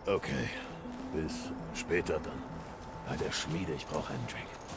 Okay. Bis später dann. Bei der Schmiede, ich brauche einen Drink.